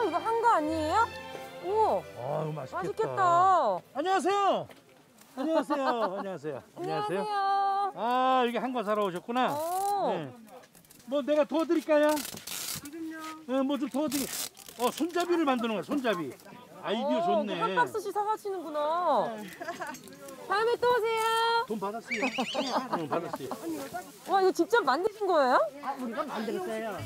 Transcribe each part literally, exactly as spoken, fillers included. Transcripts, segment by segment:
이거 한 거 아니에요? 오. 아, 이거 맛있겠다. 맛있겠다. 안녕하세요. 안녕하세요. 안녕하세요. 안녕하세요. 아, 이게 한과 사러 오셨구나. 오. 네. 뭐 내가 도와드릴까요? 지금요. 네, 뭐 좀 도와드리. 어, 손잡이를 만드는 거야. 손잡이. 아이디어 좋네. 한 박스씩 사가시는구나. 다음에 또 오세요. 돈 받았어요. 돈 받았어요. 와, 이거 직접 만드신 거예요? 아, 우리가 만들었어요.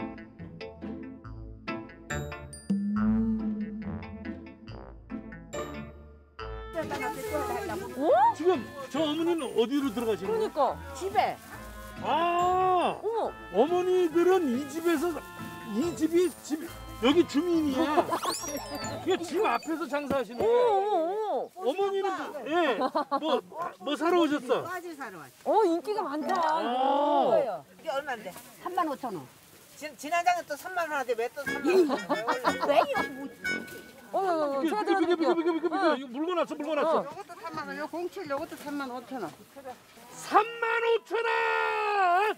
오? 지금 저 어머니는 어디로 들어가시는 거예요? 그러니까. 집에. 아, 어머. 어머니들은 이 집에서 이 집이 집 여기 주민이야. 이게 집 앞에서 장사하시는 오, 거예요. 오, 오. 어머니는 예, 뭐 뭐 사러 오셨어? 빠지 사러 왔어. 어, 인기가 많다. 아. 이거. 이게 얼마인데? 삼만 오천 원. 지, 지난장에 또 삼만 원 하는데 왜 또 삼만 원? 왜 이거 어, 어, 어, 비켜 제가 비켜 비켜 비켜 들어드릴게요. 비켜 비켜 비켜. 이거 물건 왔어 물건 왔어. 어. 요것도 삼만 원, 요 공칠 요것도 삼만 오천 원. 삼만 오천 원.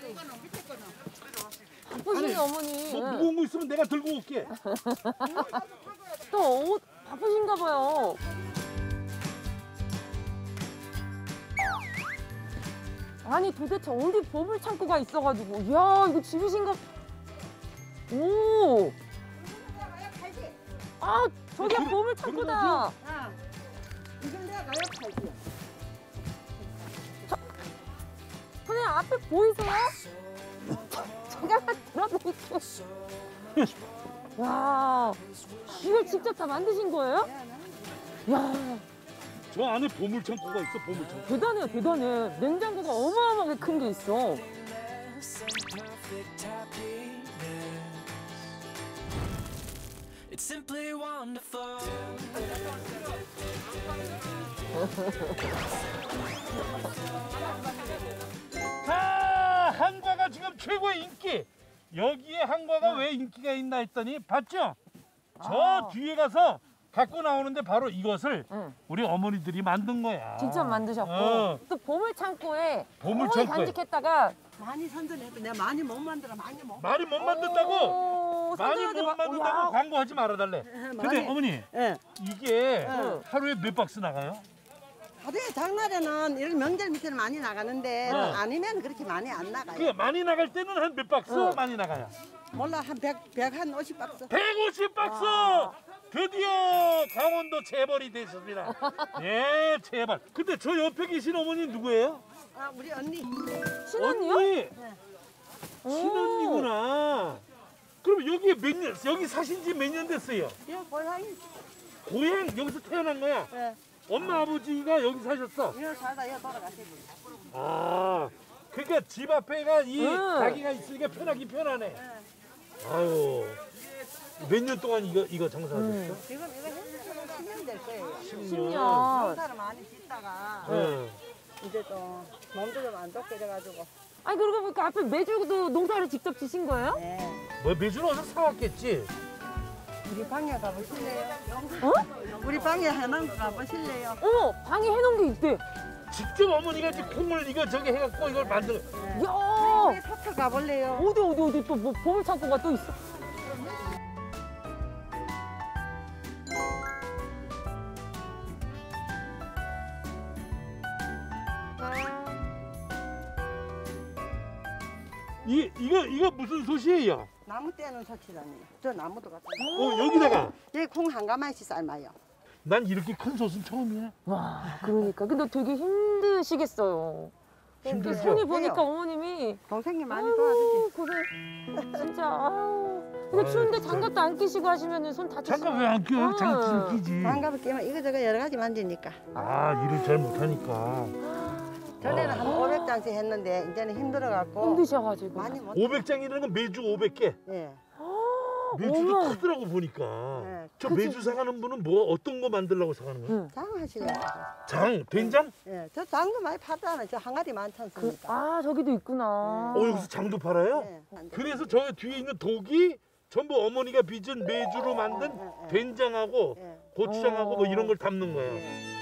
바쁘시네, 어머니. 뭐 무거운 거 있으면 내가 들고 올게. 또 옷 바쁘신가 봐요. 아니 도대체 어디 보물 창고가 있어가지고 이야 이거 집이신가? 오. 아 저게 그러- 보물 창고다. 아, 이건 내가 가요 팔지. 선생님 앞에 보이세요? 제가 들어드릴게요. 와 이걸 직접 다 만드신 거예요? 야 저 안에 보물 창고가 있어 보물 창고. 대단해요 대단해. 냉장고가 어마어마하게 큰 게 있어. It's simply wonderful. 자, 한과가 지금 최고의 인기. 여기에 한과가 왜 인기가 있나 했더니 봤죠? 저 아. 뒤에 가서 갖고 나오는데 바로 이것을 응. 우리 어머니들이 만든 거야. 직접 만드셨고 어. 또 보물 창고에 보물 거의 창고에. 간직했다가 많이 선전해도 내가 많이 못 만들어, 많이 못. 많이 못 만든다고? 오, 많이 선생님한테 못 막- 만든다고 야, 광고하지 말아달래. 근데 많이. 어머니 예. 이게 응. 하루에 몇 박스 나가요? 하루에 장날에는 이런 명절 밑에는 많이 나가는데 네. 아니면 그렇게 많이 안 나가요. 그게 많이 나갈 때는 한 몇 박스 응. 많이 나가요? 몰라 한 백, 백 한 오십 박스. 백오십 박스! 드디어 강원도 재벌이 됐습니다. 예, 재벌. 근데 저 옆에 계신 어머니 누구예요? 아, 우리 언니. 신혼이요? 언니! 오. 신혼이구나. 그럼 여기 몇 년, 여기 사신 지 몇 년 됐어요? 이거 고향이. 고향 여기서 태어난 거야? 예. 엄마 아버지가 여기 사셨어? 이거 살다 이거 돌아가시고. 아, 그러니까 집 앞에가 이 응. 가게가 있으니까 편하긴 편하네. 아유, 몇 년 동안 이거 이거 장사하셨어? 지금 이거 했으면 십 년 될 거예요. 십 년. 농사를 많이 짓다가 응. 이제 또 몸도 좀 안 좋게 돼가지고. 아니 그러고 보니까 앞에 매주도 농사를 직접 지신 거예요? 네. 뭐 매주는 어서 사왔겠지. 우리 방에 가보실래요? 어? 우리 방에 해놓은 거 가보실래요? 어머 방에 해놓은 게 있대. 직접 어머니가 이제 콩을 이거 저기 해갖고 이걸 만들. 야 우리 사터 가볼래요? 어디 어디 어디 또 뭐 보물 창고가 또 있어? 이 이거 이거 무슨 솥이에요? 나무 떼는 소치라니요. 저 나무도 갖다. 어 여기다가 여기 콩 한 가마씩 삶아요. 난 이렇게 큰 솥은 처음이야. 와 그러니까 근데 되게 힘드시겠어요. 힘들죠? 손이 보니까 해요. 어머님이 동생이 많이 도와주지. 아유 고생 진짜 아유 근데 아유, 추운데 진짜. 장갑도 안 끼시고 하시면은 손 다치시면 잠깐 왜 안 껴요? 어. 장갑 좀 끼지. 장갑을 끼면 이거저거 여러 가지 만지니까. 아 일을 잘 못하니까. 전에는 아. 한 오백 장씩 했는데 이제는 힘들어갖고 힘드셔가지고 많이 못. 오백 장이라는 건 매주 오백 개. 예. 매주도 어머. 크더라고 보니까. 네. 저 그치. 매주 사가는 분은 뭐 어떤 거 만들려고 사가는 거야? 응. 장하시려고. 장, 된장? 예. 저 장도 많이 팔잖아요. 저 항아리 많지 그, 않습니까? 아 저기도 있구나. 어 여기서 장도 팔아요? 예. 그래서 저 뒤에 있는 독이 전부 어머니가 빚은 메주로 만든 예, 예. 된장하고 예. 고추장하고 뭐 이런 걸 담는 거예요. 예.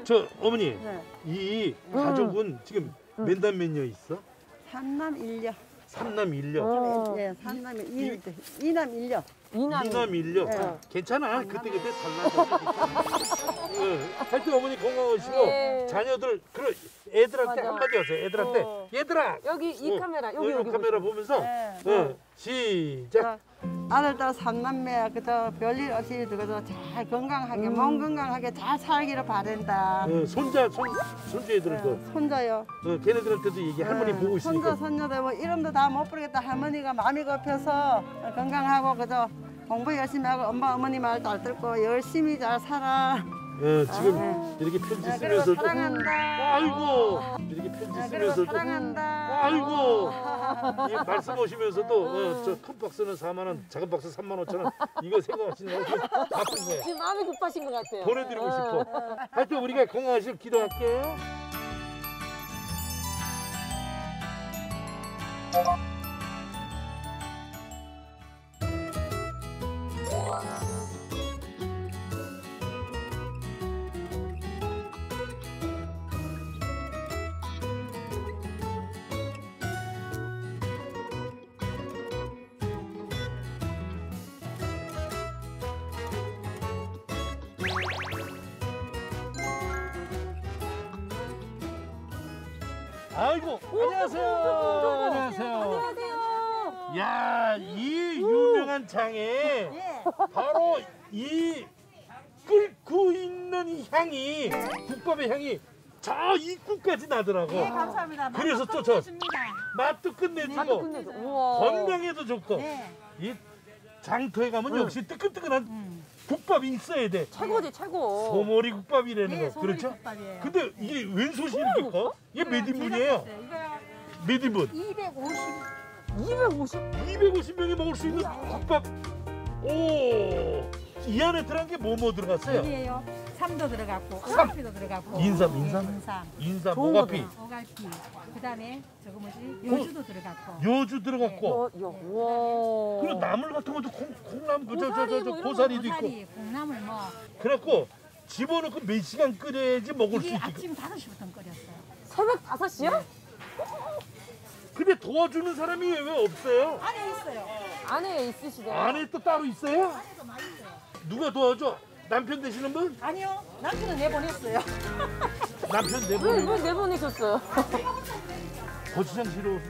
저 어머니 네. 이 음. 가족은 지금 몇 남 몇 녀 있어? 삼남 일녀. 삼남 일녀. 어. 예, 삼남이 이, 이남 일녀. 이남. 이남 일녀. 네. 괜찮아. 그때 그때 달라져. 하여튼 어머니 건강하시고 예. 자녀들 그 애들한테 맞아. 한마디 하세요. 애들한테 어. 얘들아. 여기 이 어, 카메라 여기 여기 여기 카메라 보시면. 보면서 네. 어, 시작. 아들, 딸 삼남매, 그저 별일 없이 그저 잘 건강하게, 몸 건강하게 잘 살기를 바란다. 어, 손자 손 손주 애들도 네, 손자요. 어, 걔네들한테도 얘기 할머니 네, 보고 있으니까. 손자, 손녀들 뭐 이름도 다 못 부르겠다. 할머니가 마음이 급해서 건강하고 그저 공부 열심히 하고 엄마 어머니 말 잘 듣고 열심히 잘 살아. 어, 지금 이렇게 편지 네, 그리고 쓰면서도 사랑한다. 아이고 이렇게 편지 네, 그리고 쓰면서도 사랑한다. 아이고 이 말씀 오시면서도 어, 저 큰 박스는 사만 원, 작은 박스 삼만 오천 원 이거 생각하시는 거 바쁜 거예요. 지금 마음이 급하신 것 같아요. 보내드리고 어. 싶어. 하여튼 우리가 건강하시길 기도할게요. 아이고 안녕하세요. 안녕하세요. 안녕하세요. 야, 이 유명한 장에 바로 이 끓고 있는 이 향이 국밥의 향이 저 입구까지 나더라고. 네, 감사합니다. 그래서 또 저 맛도 끝내주고 맛도 끝내줘. 우와. 건강에도 좋고 네. 이 장터에 가면 역시 뜨끈뜨끈한 국밥이 있어야 돼. 최고지 최고. 소머리 국밥이라는 네, 거 소머리 그렇죠? 국밥이에요. 근데 이게 웬 솥이 이렇게 커? 이게 몇 인분이에요? 이거요. 몇 인분? 이백오십. 이백오십. 이백오십 명이 먹을 수 있는 국밥. 오, 이 안에 들어간 게 뭐 뭐 들어갔어요? 여기에요. 삼도 들어갔고, 오갈피도 들어갔고. 인삼, 네, 인삼? 인삼. 인삼, 좋은 오가피, 거다. 오갈피. 그다음에 저거 뭐지? 여주도 들어갔고. 요주 들어갔고. 어, 야, 우와. 그리고 나물 같은 것도 콩, 콩나물, 그, 저, 저, 고사리 저, 저, 뭐 이런 고사리도 있고. 고사리, 콩나물 뭐. 그래갖고 집어넣고 몇 시간 끓여야지 먹을 수 이게 있게. 아침 다섯 시부터 끓였어요. 새벽 다섯 시요? 근데 도와주는 사람이 왜 없어요? 안에 있어요. 안에 있으시대요. 안에 또 따로 있어요? 누가 도와줘? 남편 되시는 분? 아니요. 남편은 내보냈어요. 남편 왜, 내보내. 왜 내보내셨어요? 고추장 싫어.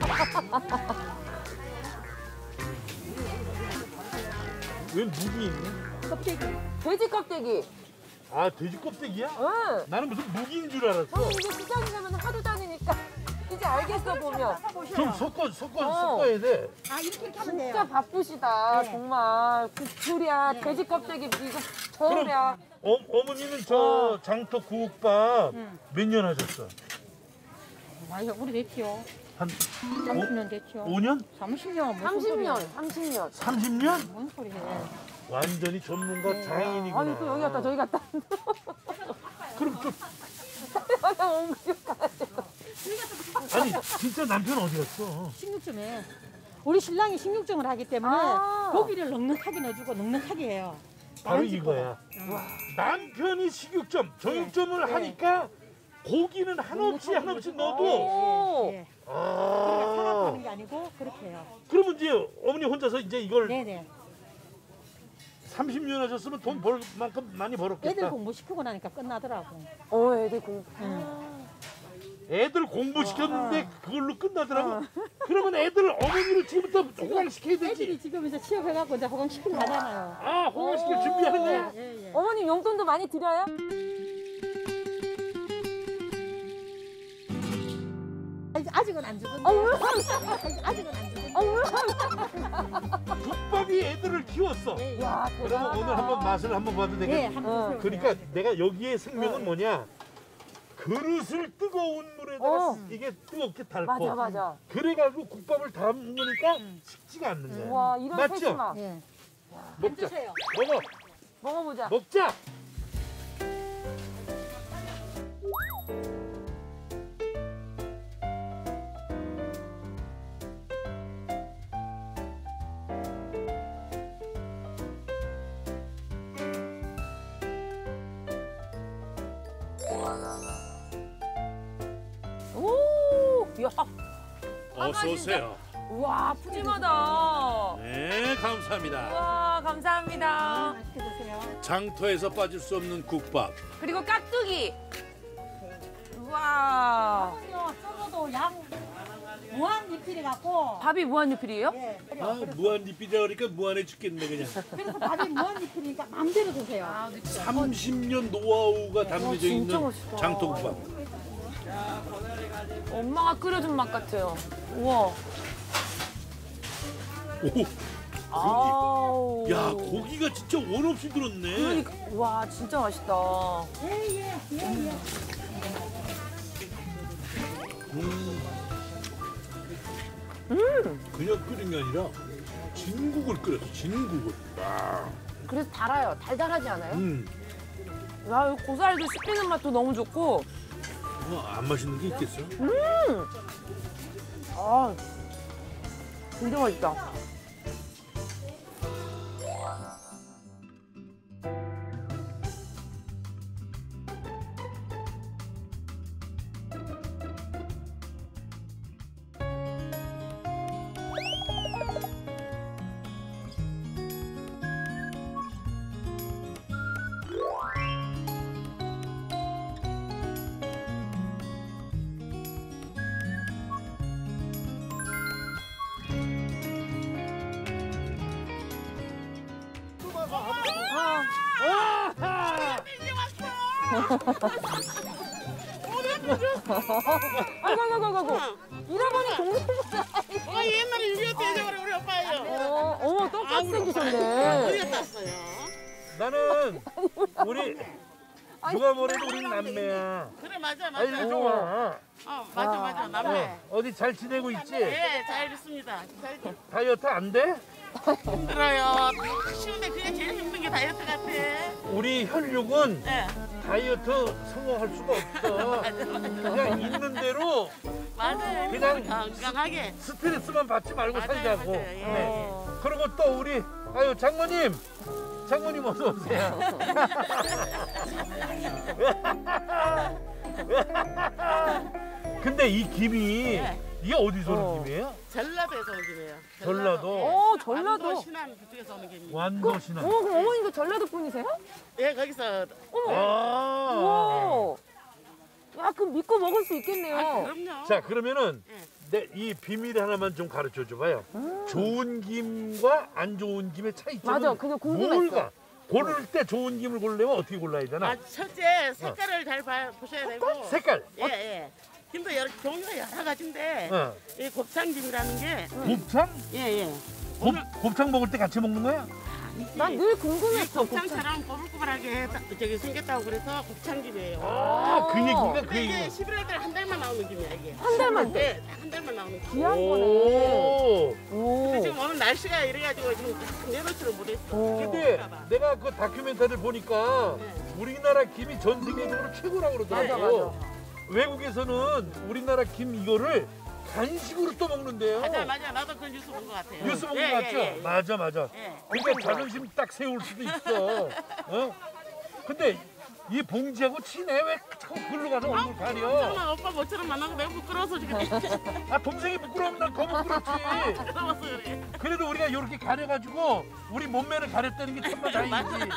왜 무기 있네? 껍데기. 돼지 껍데기. 아 돼지 껍데기야? 응. 나는 무슨 무기인 줄 알았어. 형 이게 시장에 가면 하도 다니니까 이제 알겠어 보면. 좀 섞어 섞어 어. 섞어야 돼. 아, 이렇게 이렇게 하면 진짜 돼요. 바쁘시다 네. 정말. 그 줄이야 돼지 껍데기 이거 저울이야. 어, 어머니는 저 장터 국밥 몇 년 하셨어? 아유, 오래됐죠. 한 삼십 년 됐죠. 오 년? 삼십 년. 무슨 삼십 년, 소리예요? 삼십 년. 삼십 년? 뭔 소리예요? 완전히 전문가 장인이구나. 아니 또 여기 갔다 저기 갔다. 그럼 좀 옮겨 가지고. 아니 진짜 남편 어디 갔어? 식육점에 우리 신랑이 식육점을 하기 때문에 아. 고기를 넉넉하게 넣어주고 넉넉하게 해요. 바로 다른 집보다. 이거야. 남편이 식육점, 정육점을 네. 하니까 고기는 한없이 넉넉하게 한없이 넣어주고. 넣어도 오. 예, 예. 그러니까 사람 아 파는 게 아니고 그렇게 해요. 그러면 이제 어머니 혼자서 이제 이걸 네네. 삼십 년 하셨으면 돈 벌 만큼 많이 벌었겠다. 애들 공부시키고 나니까 끝나더라고. 어 애들 공. 애들 공부시켰는데 그걸로 끝나더라고. 그러면 애들 어머니를 지금부터 호강시켜야 되지. 애들이 지금 이제 취업해갖고 이제 호강시키고 가잖아요. 아 호강시킬 준비하는 거야? 예, 예. 어머님 용돈도 많이 드려요? 아직- 아직은 안 주던데. 어 왜? 아직은 안 주던데. 어 왜? 국밥이 애들을 키웠어. 예, 예. 야 그러면 대단하다. 오늘 한번 맛을 한번 봐도 예, 되겠다. 한번 어. 보세요. 그러니까 내가 여기에 생명은 뭐냐? 그릇을 뜨거운 물에다가 어. 이게 뜨겁게 달고 맞아 맞아. 그래가지고 국밥을 담으니까 식지가 않는 거야. 와 이런 맞죠? 세심함. 예. 먹자. 드세요. 먹어. 먹어보자. 먹자. 어서 오세요. 우와, 푸짐하다. 네, 감사합니다. 우와, 감사합니다. 맛있게 드세요. 장터에서 빠질 수 없는 국밥. 그리고 깍두기. 우와. 요 썰어도 양 무한 리필이 갖고 밥이 무한리필이에요? 예. 아, 무한 리필이라 그러니까 무한해 죽겠네 그냥. 그래서 밥이 무한 리필이니까 마음대로 드세요. 삼십 년 노하우가 담겨져 진짜 있는 멋있다. 장터국밥. 엄마가 끓여준 맛 같아요. 우와. 오, 아우. 야 고기가 진짜 원 없이 들었네. 그러니까 와, 진짜 맛있다. 예예 예예. 음. 그냥 끓인 게 아니라 진국을 끓였어. 진국을. 와. 그래서 달아요. 달달하지 않아요? 음. 야, 이 고사리도 씹히는 맛도 너무 좋고. 어, 안 맛있는 게 있겠어? 아, 진짜 맛있다. 아이고, 아이고, 아이고, 아이고. 잃어버린 동생보다. 어, 옛날에 육이오 때 잊어버린 우리 오빠예요. 어, 어머, 똑같이 어디 생기셨네. 갔어요? 나는 우리 누가 뭐래도 우린 남매야. 그래 맞아 아이 맞아. 좋아. 어 맞아 맞아 남매. 어, 어디 잘 지내고 있지? 예, 잘 있습니다. 잘 다이어트 안 돼? 힘들어요. 쉬운데 그게 제일 힘든 게 다이어트 같아. 우리 혈육은 예, 다이어트 성공할 수가 없어. 그냥 있는 대로 맞아요. 그냥 건강하게. 스트레스만 받지 말고 맞아요, 살자고. 맞아요. 예. 네. 그리고 또 우리 아유 장모님, 장모님 어서 오세요. 근데 이 김이 네. 이게 어디서 오는 어. 김이에요? 전라도에서 온 김이에요. 전라도. 어, 전라도. 완도 신안 그쪽에서 오는 김이. 완도 신안. 어머, 그럼 어머니도 전라도 분이세요? 예, 거기서. 아. 우와. 야, 그럼 믿고 먹을 수 있겠네요. 아, 그럼요. 자 그러면은 예. 내 이 비밀 하나만 좀 가르쳐 줘봐요. 좋은 김과 안 좋은 김의 차이점은 맞아, 그거 궁금했어. 뭘까? 고를 때 좋은 김을 고르려면 어떻게 골라야 되나? 아, 첫째 색깔을 잘 봐, 보셔야 되고. 색깔. 예, 예. 김도 여러 종류가 여러 가지인데 어. 이 곱창김이라는 게 곱창? 예, 예. 곱, 곱창 먹을 때 같이 먹는 거야? 난 늘 이 궁금했어. 곱창. 곱창처럼 꼬불꼬불하게 딱 저기 생겼다고 그래서 곱창김이에요. 아, 그 얘기가 그 근데 이게 얘기. 십일월 달에 한 달만 나오는 김이야 이게. 한 달만 돼. 네, 한 달만 나오는 김. 귀한 거네. 오. 오. 근데 지금 오늘 날씨가 이래가지고 지금 딱 내놓지를 못했어. 오. 근데 내가 그 다큐멘터리를 보니까 네. 우리나라 김이 전 세계적으로 최고라고 맞아, 그러더라고. 맞아. 외국에서는 우리나라 김 이거를 간식으로 또 먹는데요. 맞아, 맞아. 나도 그 뉴스 본 것 같아요. 뉴스 본거 예, 맞죠? 예, 예. 맞아, 맞아. 예. 그러니까 자존심 딱 세울 수도 있어. 어? 근데 이 봉지하고 친해 왜 자꾸 글로 가서 얼굴 가려? 정말 오빠 모처럼 만나고 내가 부끄러워서 지금 아 동생이 부끄러우면 난 더 부끄럽지. 부끄러워서 그래. 그래도 우리가 이렇게 가려가지고 우리 몸매를 가렸다는 게 정말 다행이지.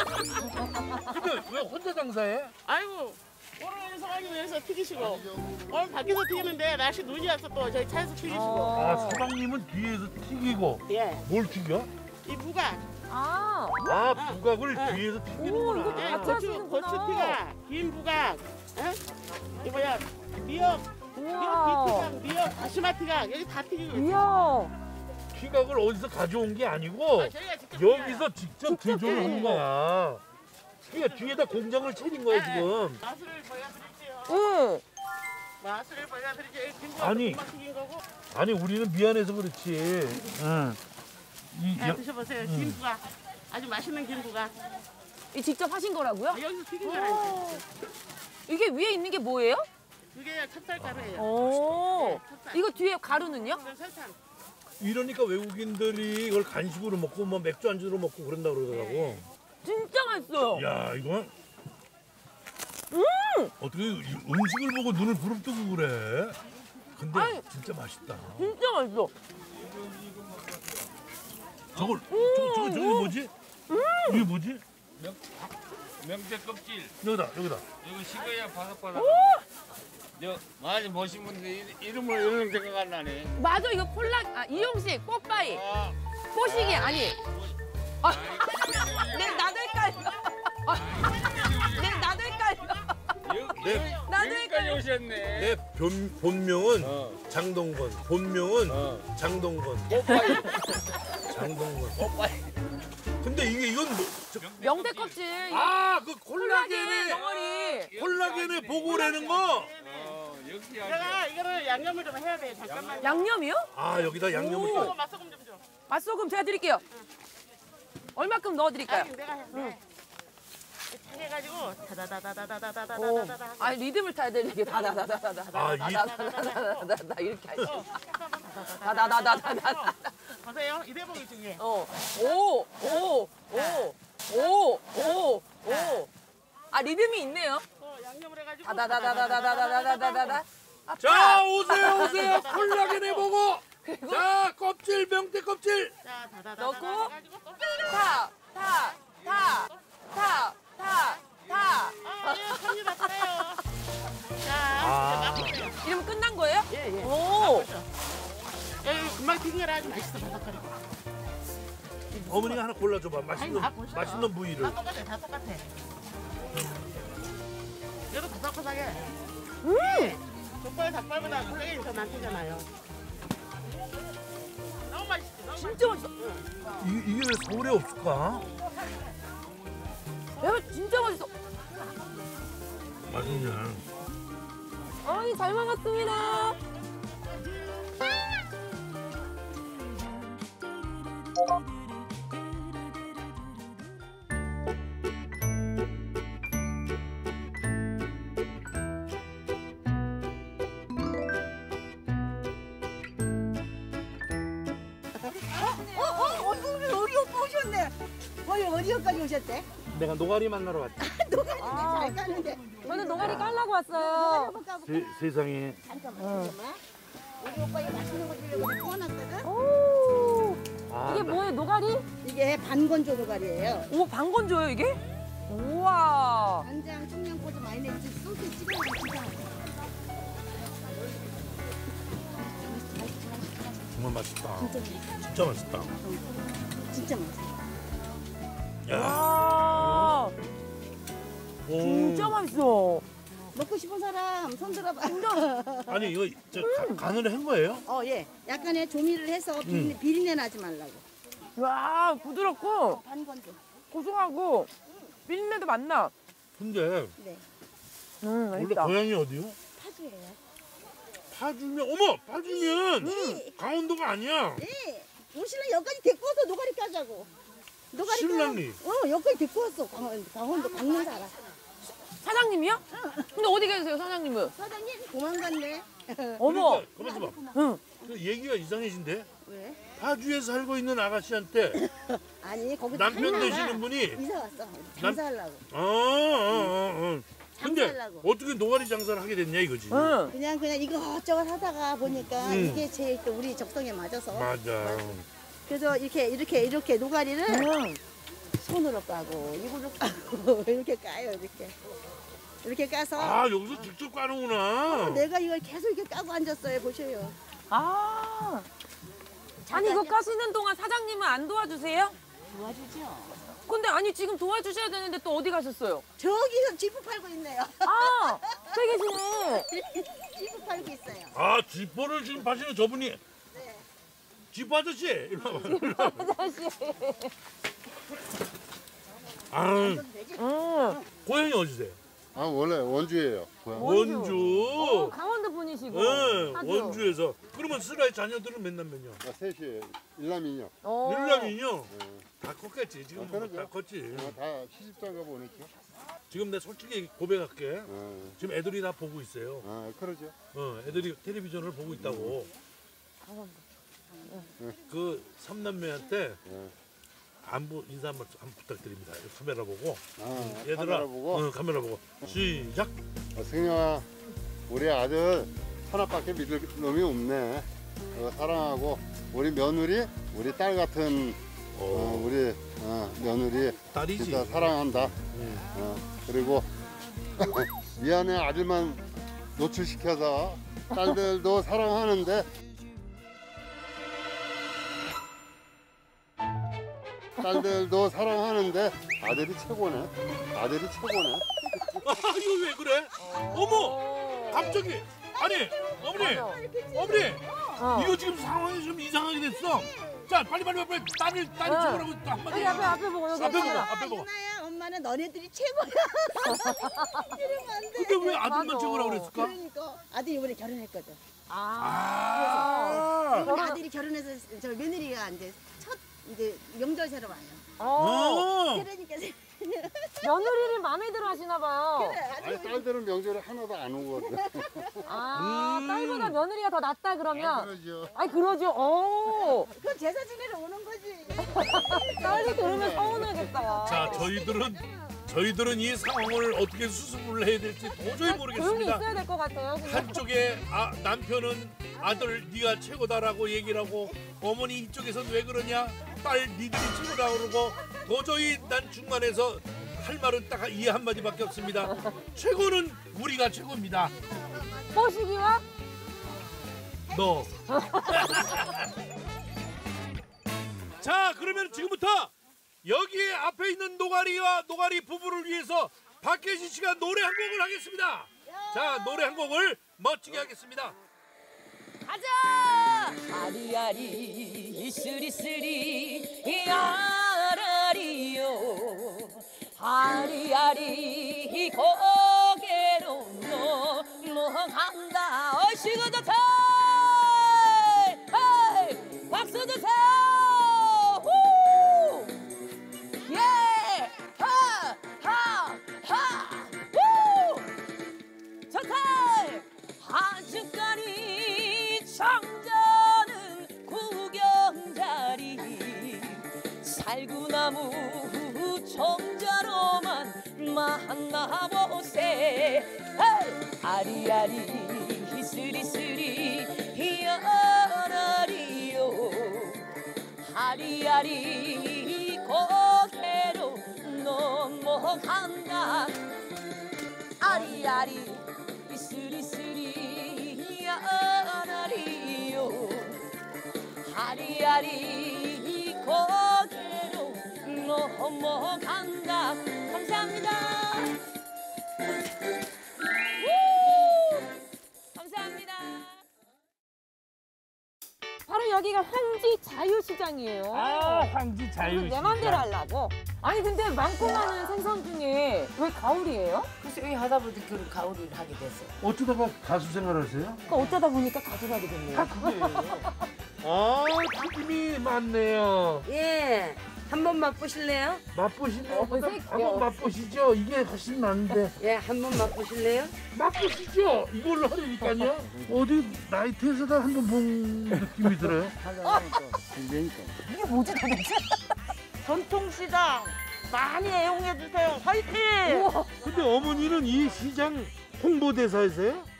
근데 왜 혼자 장사해? 아이고 오늘 서방님 위해서 튀기시고 오늘 밖에서 튀기는데 날씨 눈이 와서 또 저희 차에서 튀기시고 아 서방님은 뒤에서 튀기고 예. 뭘 튀겨? 이 무가 아, 아 부각을 네. 뒤에서 오, 튀기는구나. 이거 예, 같이 고추, 하시는구나. 고추튀가 긴 부각 예? 이 뭐야 미역 우와. 미역 미역 다시마튀가 여기 다 튀기고 있어요. 이야. 튀각을 어디서 가져온 게 아니고 아, 저희가 직접 여기서 직접 직접 제조를 한 튀긴 거야. 그러니까 뒤에다 공장을 차린 거야 지금. 맛을 보여드릴게요. 응. 맛을 보여드릴게요. 긴 부각 아니. 금방 튀긴 거고 아니 우리는 미안해서 그렇지. 응. 이 자, 여- 드셔보세요. 긴 부각 아주 맛있는 긴 부각 이 직접 하신 거라고요? 아, 여기서 튀긴 거라니까. 이게 위에 있는 게 뭐예요? 이게 찹쌀가루예요. 오. 찹쌀. 이거 뒤에 가루는요? 이건 설탕. 이러니까 외국인들이 이걸 간식으로 먹고 뭐 맥주 안주로 먹고 그런다 그러더라고. 진짜 맛있어요. 야 이거 어떻게 이 음식을 보고 눈을 부릅뜨고 그래? 근데 아니. 진짜 맛있다. 진짜 맛있어. 저걸 저거 저거 저거 뭐지? 이게 뭐지? 명태 껍질 여기다 여기다. 이거 식어야 바삭바삭. 저 많이 보신 분들 이- 이름을 이런 생각 안 나네. 맞아 이거 콜라 아 이용식 뽀빠이 아, 뽀시기 아니. 아, 네 나도 헷갈려. 아, 네 나도 헷갈려. 네. 나도 여기까지 헷갈려. 오셨네. 내 본, 본명은 어. 장동건. 본명은 어. 장동건. 뽀빠이. 장동건. 뽀빠이. 근데 이게 이건 뭐? 저, 명태 껍질. 아, 그 콜라겐 콜라겐에 덩어리. 콜라겐에 보고라는 거. 어, 역시 제가 이거를 양념을 좀 해야 돼. 잠깐만요. 양념이요? 아, 여기다 양념을 이거 또. 맛소금 좀 줘. 맛소금 제가 드릴게요. 얼마큼 넣어드릴까요? 아니 내가 해. 응. 해가지고 오, 다다다다다다다다다다다. 아 리듬을 타야 되는 게 다다다다다다다. 아, 이- 다다다다다다다 이렇게 하지. 다다다다다다. 보세요. 이 대목이 중요해. 어, 오, 오, 오, 오, 오, 오. 아 리듬이 있네요. 또 양념을 해가지고 다다다다다다다다다다다. 자, 오세요, 오세요. 콜라겐에 보고. 자, 껍질, 명태 껍질. 자, 다다다다 넣고 해가지고 또 타, 타, 타, 타, 타, 타. 아, 예, 갑니다. 그래요. 자, 아. 이제 맛보세요. 이러면 끝난 거예요? 예, 예. 오, 여기 금방 튀긴 거라 아주 맛있어, 바삭거려. 어머니가 하나 골라줘봐. 맛있는, 아니, 다 보셔. 맛있는 부위를. 다 똑같아, 다 똑같아. 얘도 바삭바삭해. 음, 족발 닭발보다 콜라겐이 더 많대잖아요. 너무 맛있지, 너무 진짜 맛있어. 이, 이게 왜 서울에 없을까? 야, 진짜 맛있어. 맛있네. 아이 잘 먹었습니다. 어, 어, 얼굴 우리 오빠 오셨네. 어디 어디까지 오셨대? 내가 노가리 만나러 왔지. 노가리인데 잘 까는데. 저는 노가리 깔라고 왔어요. 한번 까볼까? 세, 세상에. 잠깐만, 잠깐만. 우리 오빠 이거 맛있는 거 주려고 내가 구워놨거든. 오, 아, 이게 나- 뭐예요? 노가리? 이게 반건조 노가리예요. 오, 방건조예요 이게? 우와. 간장, 청양고추, 마요네즈, 소스 찍어서 진짜 정말 맛있다. 진짜 맛있다. 진짜 맛있어. 야. 와, 오. 진짜 맛있어. 먹고 싶은 사람 손 들어봐. 아니 이거 저 가- 간을 한 거예요? 어, 예. 약간의 조미를 해서 비린, 비린내 나지 말라고. 와, 부드럽고 반건조. 고소하고 비린내도 맛나. 근데 네. 음, 원래 맛있다. 고향이 어디요? 파주예요. 파주면 어머 파주면 네. 강원도가 아니야. 네. 우리 신랑 여기까지 데리고 와서 노가리 까자고. 노가리 신랑이? 까- 어, 여기까지 데리고 왔어. 강원, 강원도 강릉 살아. 사장님이요? 근데 어디 계세요, 사장님은? 사장님 도망갔네. 어머. 그러니까, 가만있어 봐. 응. 그 얘기가 이상해진데 왜? 파주에 살고 있는 아가씨한테 아니 거기 남편 장나가 되시는 분이 이사 왔어. 장사하려고. 어, 어, 어, 어. 근데 장사하려고. 어떻게 노가리 장사를 하게 됐냐 이거지. 응. 그냥 그냥 이것저것 하다가 보니까 음. 이게 제일 또 우리 적성에 맞아서. 맞아. 그래서 이렇게 이렇게 이렇게 노가리를 응. 손으로 까고 이걸로 까고 이렇게 까요 이렇게. 이렇게 까서 아 여기서 직접 까는구나. 내가 이걸 계속 이렇게 까고 앉았어요. 보셔요. 아. 아니 이거 까시는 동안 사장님은 안 도와주세요? 도와주죠. 근데 아니 지금 도와주셔야 되는데 또 어디 가셨어요? 저기서 지프 팔고 있네요. 아, 저기 계시네. 지프 팔고 있어요. 아 지퍼를 지금 파시는 저분이 네. 지퍼 아저씨 일로 와봐. 일로 와봐. 아저씨. 아 되지? 응. 고향이 어디세요? 아 원래 원주예요. 고향. 원주. 원주. 어, 강원도 분이시고. 네, 파주. 원주에서. 그러면 슬라의 자녀들은 몇 남매냐? 아, 셋이 일남이요. 어. 일남이요. 네. 다 컸겠지. 지금 아, 뭐 그러죠. 다 컸지. 아, 다 시집장가 보냈죠. 지금 내가 솔직히 고백할게. 아, 지금 애들이 다 보고 있어요. 아 그러죠. 어, 애들이 텔레비전을 보고 있다고. 그 삼남매한테 네. 안부 인사 한번 한번 부탁드립니다. 카메라 보고. 아, 얘들아, 카메라 보고. 어, 카메라 보고. 시작. 어, 승영아, 우리 아들 하나밖에 믿을 놈이 없네. 어, 사랑하고 우리 며느리, 우리 딸 같은 어, 우리 어, 며느리 딸이지. 진짜 사랑한다. 어, 그리고 미안해 아들만 노출시켜서 딸들도 사랑하는데 딸들도 사랑하는데 아들이 최고네. 아들이 최고네. 아, 이거 왜 그래? 어머! 갑자기! 아니, 어머니! 어머니! 어. 이거 지금 상황이 좀 이상하게 됐어. 자, 빨리 빨리 빨리 딸을 딸이 어. 최고라고 또 한마디. 여기 앞에 앞에 보고 여기 앞에 보고 앞에. 앞에 보고. 유나야 엄마는 너네들이 최고야. 이러면 안 돼. 근데 왜 아들만 맞아. 최고라고 그랬을까? 그러니까 아들이 이번에 결혼했거든. 아. 아. 우리 아들이 결혼해서 저 며느리가 이제 첫 이제 명절 새로 와요. 어. 어. 그러니까 며느리를 마음에 들어 하시나 봐요. 그래 아니 아주 딸들은 명절에 하나도 안 오거든. 아, 음. 딸보다 며느리가 더 낫다 그러면. 그러죠. 아니 그러죠. 오. 그 제사 지내러 오는 거지. 딸이 들으면 서운하겠다. 자, 저희들은 저희들은 이 상황을 어떻게 수습을 해야 될지 도저히 조용히 모르겠습니다. 있어야 될 것 같아요. 그냥. 한쪽에 아, 남편은 아들 네가 최고다라고 얘기를 하고 어머니 이쪽에서는 왜 그러냐 딸 니들이 최고다 그러고 도저히 난 중간에서 할 말은 딱 이 한마디밖에 없습니다. 최고는 우리가 최고입니다. 뽀시기와 너. 자, 그러면 지금부터 여기 앞에 있는 노가리와 노가리 부부를 위해서 박혜신 씨가 노래 한 곡을 하겠습니다. 자, 노래 한 곡을 멋지게 하겠습니다. 가자! 아리아리 쓰리쓰리 야라리요 아리아리 고개로 넘어간다 어시고 좋다 헤이 박수 주세요 후! 예! 하! 하! 하! 후! 좋다! 한주까지 정자는 구경자리 살구나무 정자로만 만나보세 아리아리 쓰리쓰리 여라리요 아리아리 고개로 넘어간다 아리아리 쓰리쓰리 야라리요 아리아리 고개로 넘어간다 감사합니다 우! 감사합니다 바로 여기가 황지 자유시장이에요 아, 황지 내 자유시장. 맘대로 하려고 아니 근데 많고 많은 생선 중에 왜 가오리예요? 글쎄 왜 하다 보니 그 가오리를 하게 됐어요. 어쩌다가 가수 생활하세요? 그러니까 어쩌다 보니까 가수가 하게 됐네요 아, 튀김이 많네요. 예, 한 번 맛보실래요? 맛보시네요. 어, 새끼요. 한번 맛보시죠. 이게 훨씬 나은데. 예, 한 번 맛보실래요? 맛보시죠. 이걸로 하려니까요. 어디 라이트에서다 한번 본 느낌이 들어요. 이게 뭐지 도대체? 전통시장 많이 애용해 주세요. 화이팅! 우와 근데 어머니는 이 시장 홍보대사이세요?